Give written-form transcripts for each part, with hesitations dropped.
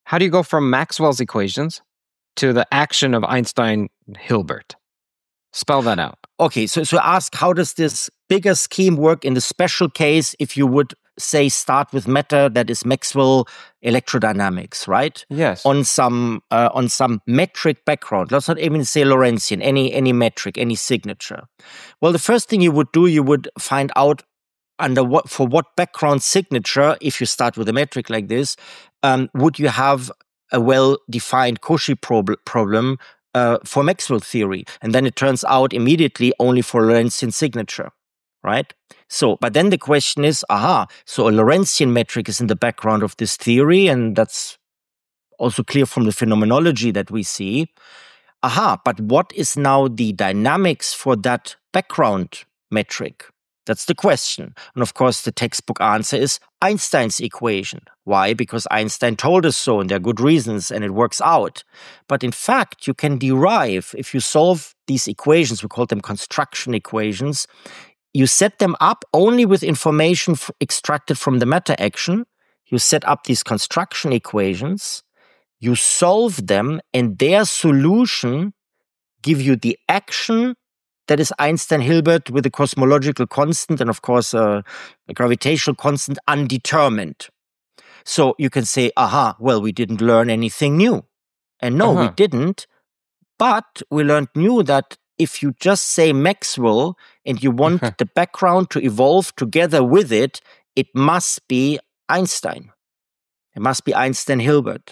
How do you go from Maxwell's equations to the action of Einstein-Hilbert? Spell that out. Okay, so ask, how does this bigger scheme work in the special case if you would, say, start with matter that is Maxwell electrodynamics, right? Yes. On some metric background. Let's not even say Lorentzian, any metric, any signature. Well, the first thing you would do, you would find out for what background signature, if you start with a metric like this, would you have a well-defined Cauchy problem for Maxwell theory. And then it turns out immediately only for Lorentzian signature, right? So, but then the question is, so a Lorentzian metric is in the background of this theory, and that's also clear from the phenomenology that we see. But what is now the dynamics for that background metric? That's the question. And of course, the textbook answer is Einstein's equation. Why? Because Einstein told us so, and there are good reasons, and it works out. But in fact, you can derive, if you solve these equations, we call them construction equations, you set them up only with information extracted from the matter action. You set up these construction equations, you solve them, and their solution give you the action that is Einstein-Hilbert with a cosmological constant and, of course, a gravitational constant undetermined. So you can say, well, we didn't learn anything new. And no, we didn't. But we learned new that if you just say Maxwell and you want the background to evolve together with it, it must be Einstein. It must be Einstein-Hilbert.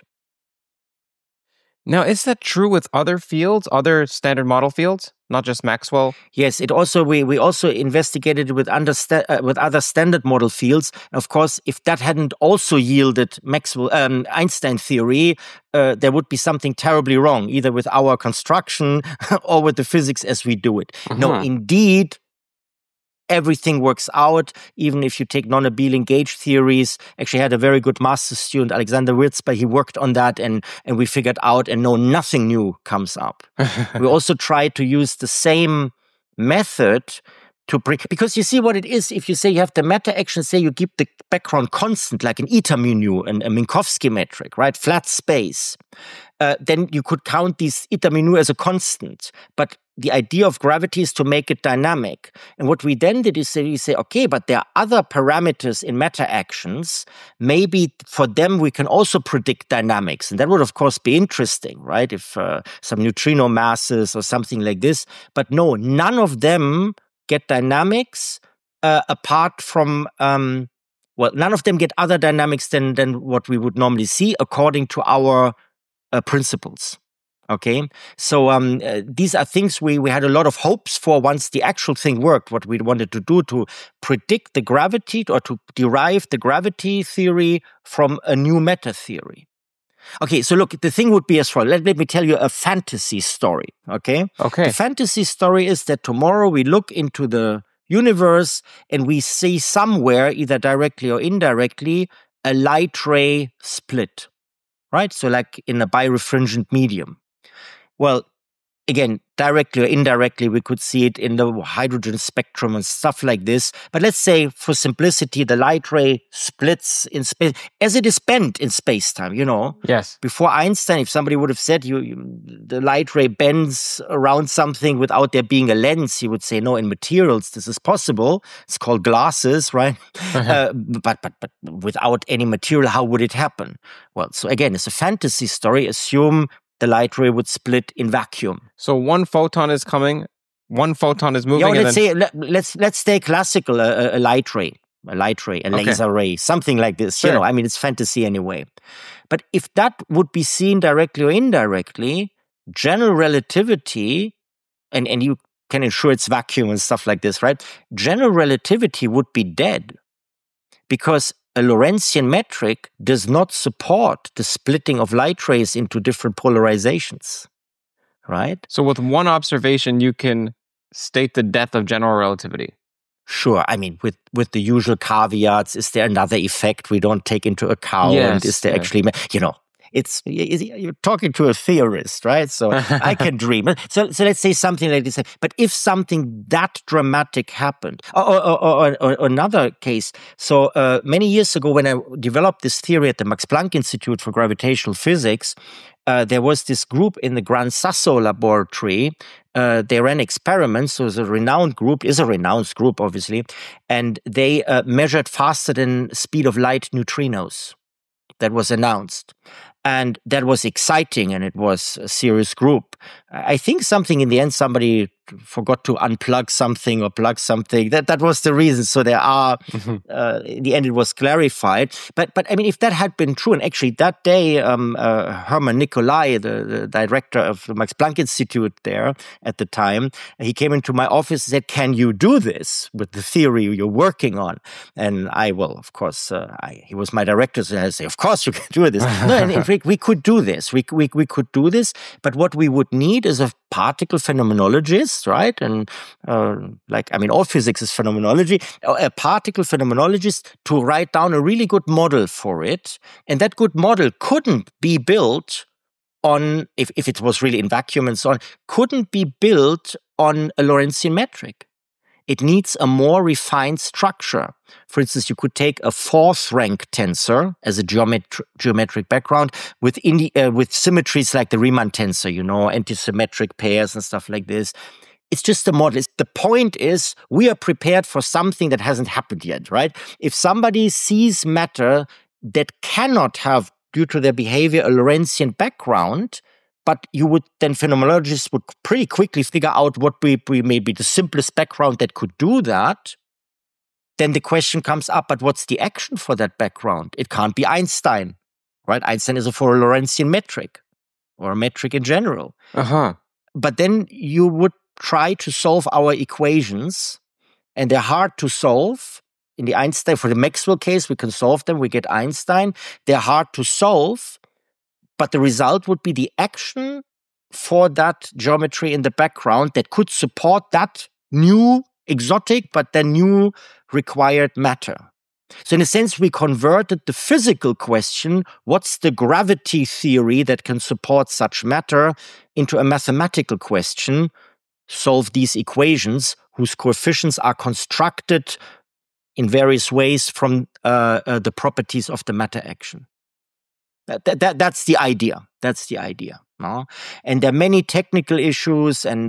Now, is that true with other fields, other standard model fields, not just Maxwell? Yes, it also we also investigated with other standard model fields. Of course, if that hadn't also yielded Maxwell Einstein theory, there would be something terribly wrong, either with our construction or with the physics as we do it. No, indeed, everything works out, even if you take non-abelian gauge theories. Actually, I had a very good master student, Alexander Wirzba. He worked on that, and we figured out, and no, nothing new comes up. We also tried to use the same method to bring, because you see what it is, if you say you have the matter action, say you keep the background constant, like an eta mu, and a Minkowski metric, right? Flat space. Then you could count these eta mu as a constant. But the idea of gravity is to make it dynamic. And what we then did is we say, okay, but there are other parameters in matter actions. Maybe for them we can also predict dynamics. And that would, of course, be interesting, right? If some neutrino masses or something like this. But no, none of them get dynamics apart from, none of them get other dynamics than what we would normally see according to our principles. Okay, so these are things we had a lot of hopes for once the actual thing worked, what we wanted to do to predict the gravity or to derive the gravity theory from a new matter theory. Okay, so look, the thing would be as follows. Let me tell you a fantasy story, okay? Okay. The fantasy story is that tomorrow we look into the universe and we see somewhere, either directly or indirectly, a light ray split, right? So like in a birefringent medium. Well, again, directly or indirectly, we could see it in the hydrogen spectrum and stuff like this. But let's say, for simplicity, the light ray splits in space, as it is bent in space-time, you know? Yes. Before Einstein, if somebody would have said the light ray bends around something without there being a lens, he would say, no, in materials, this is possible. It's called glasses, right? But without any material, how would it happen? Well, so again, it's a fantasy story. Assume the light ray would split in vacuum. So one photon is coming, one photon is moving. Yeah, let's stay classical, a light ray, a laser ray, something like this. Sure. You know, I mean, it's fantasy anyway. But if that would be seen directly or indirectly, general relativity, and you can ensure it's vacuum and stuff like this, right? General relativity would be dead because a Lorentzian metric does not support the splitting of light rays into different polarizations, right? So with one observation, you can state the death of general relativity. Sure. I mean, with the usual caveats, is there another effect we don't take into account? Yes, Is there actually, you know, You're talking to a theorist, right? So I can dream. So let's say something like this. But if something that dramatic happened, or another case. So many years ago, when I developed this theory at the Max Planck Institute for Gravitational Physics, there was this group in the Gran Sasso laboratory. They ran experiments. So it was a renowned group, obviously, and they measured faster than speed of light neutrinos. That was announced. And that was exciting, and it was a serious group. I think something in the end, somebody forgot to unplug something or plug something. That was the reason. So there are, in the end, it was clarified. But I mean, if that had been true, and actually that day, Hermann Nicolai, the director of the Max Planck Institute there at the time, he came into my office and said, "Can you do this with the theory you're working on?" And of course, he was my director, so I say, "Of course you can do this." No, and in fact, we could do this. We could do this. But what we would need is a particle phenomenologist, right? And all physics is phenomenology. A particle phenomenologist to write down a really good model for it. And that good model couldn't be built on, if it was really in vacuum and so on, couldn't be built on a Lorentzian metric. It needs a more refined structure. For instance, you could take a fourth rank tensor as a geometric background with symmetries like the Riemann tensor, antisymmetric pairs and stuff like this. It's just a model. The point is, we are prepared for something that hasn't happened yet, right? If somebody sees matter that cannot have, due to their behavior, a Lorentzian background, but phenomenologists would pretty quickly figure out what may be the simplest background that could do that. Then the question comes up, but what's the action for that background? It can't be Einstein, right? Einstein is for a Lorentzian metric, or a metric in general. But then you would try to solve our equations, and they're hard to solve. In the Einstein, for the Maxwell case, we can solve them, we get Einstein. They're hard to solve. But the result would be the action for that geometry in the background that could support that new exotic, but then new required matter. So in a sense, we converted the physical question, what's the gravity theory that can support such matter, into a mathematical question, solve these equations whose coefficients are constructed in various ways from the properties of the matter action. That's the idea. That's the idea. No? And there are many technical issues, and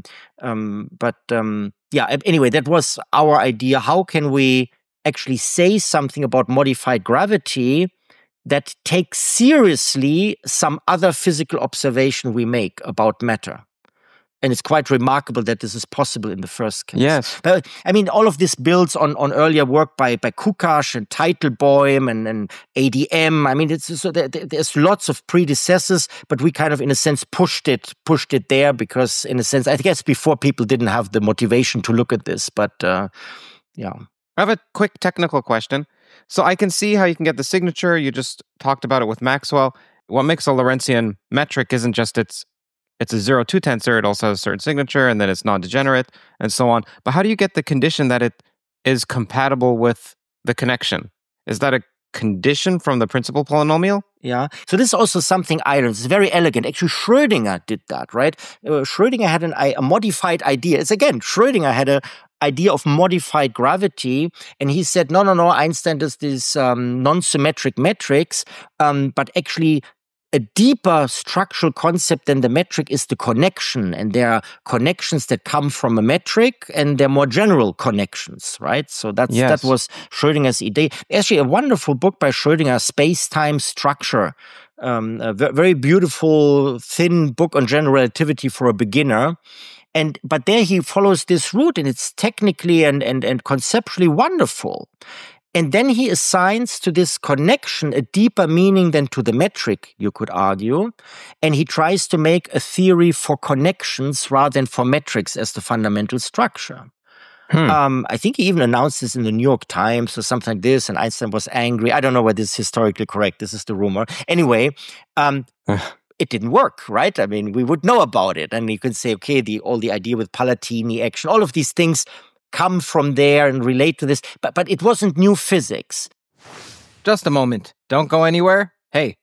anyway, that was our idea. How can we actually say something about modified gravity that takes seriously some other physical observation we make about matter? And it's quite remarkable that this is possible in the first case. Yes. But, I mean, all of this builds on earlier work by Kukash and Teitelbaum and ADM. I mean, there's lots of predecessors, but we kind of, in a sense, pushed it there because, in a sense, I guess before people didn't have the motivation to look at this. But, yeah. I have a quick technical question. So I can see how you can get the signature. You just talked about it with Maxwell. What makes a Lorentzian metric isn't just it's a 0-2 tensor, it also has a certain signature, and then it's non-degenerate, and so on. But how do you get the condition that it is compatible with the connection? Is that a condition from the principal polynomial? Yeah. So this is also something Ireland. It's very elegant. Actually, Schrödinger did that, right? Schrödinger had a modified idea. It's again, Schrödinger had an idea of modified gravity, and he said, no, Einstein does these non-symmetric metrics, but actually a deeper structural concept than the metric is the connection. And there are connections that come from a metric, and they're more general connections, right? So that was Schrödinger's idea. Actually, a wonderful book by Schrödinger, Space-Time Structure. A very beautiful, thin book on general relativity for a beginner. But there he follows this route, and it's technically and conceptually wonderful. And then he assigns to this connection a deeper meaning than to the metric, you could argue. And he tries to make a theory for connections rather than for metrics as the fundamental structure. I think he even announced this in the New York Times or something like this, and Einstein was angry. I don't know whether this is historically correct. This is the rumor. Anyway, it didn't work, right? I mean, we would know about it. And you could say, okay, all the idea with Palatini action, all of these things come from there and relate to this, but it wasn't new physics. Just a moment. Don't go anywhere. Hey,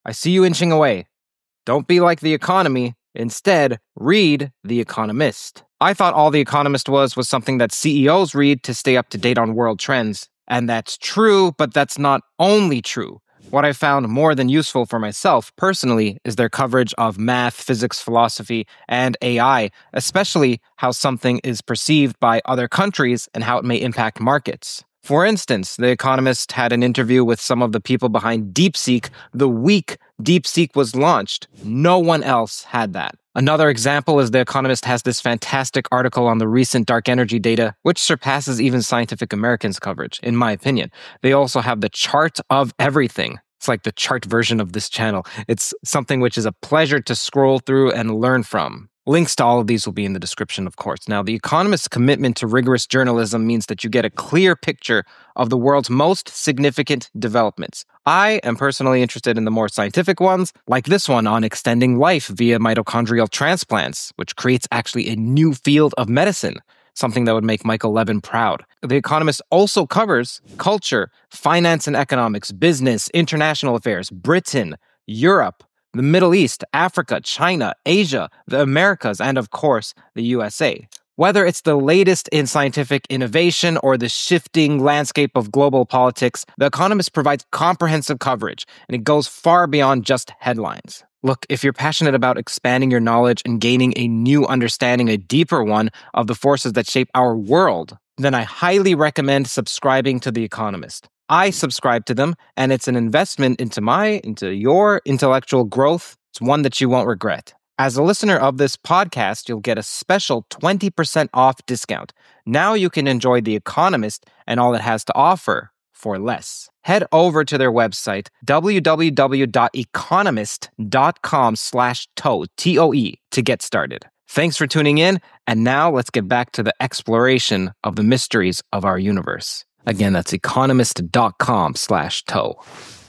I see you inching away. Don't be like The Economy. Instead, read The Economist. I thought all The Economist was something that CEOs read to stay up to date on world trends. And that's true, but that's not only true. What I found more than useful for myself personally is their coverage of math, physics, philosophy, and AI, especially how something is perceived by other countries and how it may impact markets. For instance, The Economist had an interview with some of the people behind DeepSeek the week DeepSeek was launched. No one else had that. Another example is The Economist has this fantastic article on the recent dark energy data, which surpasses even Scientific American's coverage, in my opinion. They also have the chart of everything. It's like the chart version of this channel. It's something which is a pleasure to scroll through and learn from. Links to all of these will be in the description, of course. Now, The Economist's commitment to rigorous journalism means that you get a clear picture of the world's most significant developments. I am personally interested in the more scientific ones, like this one on extending life via mitochondrial transplants, which creates actually a new field of medicine, something that would make Michael Levin proud. The Economist also covers culture, finance and economics, business, international affairs, Britain, Europe, the Middle East, Africa, China, Asia, the Americas, and of course, the USA. Whether it's the latest in scientific innovation or the shifting landscape of global politics, The Economist provides comprehensive coverage, and it goes far beyond just headlines. Look, if you're passionate about expanding your knowledge and gaining a new understanding, a deeper one, of the forces that shape our world, then I highly recommend subscribing to The Economist. I subscribe to them, and it's an investment into your intellectual growth. It's one that you won't regret. As a listener of this podcast, you'll get a special 20% off discount. Now you can enjoy The Economist and all it has to offer for less. Head over to their website, www.economist.com/toe, TOE, to get started. Thanks for tuning in, and now let's get back to the exploration of the mysteries of our universe. Again, that's economist.com/toe.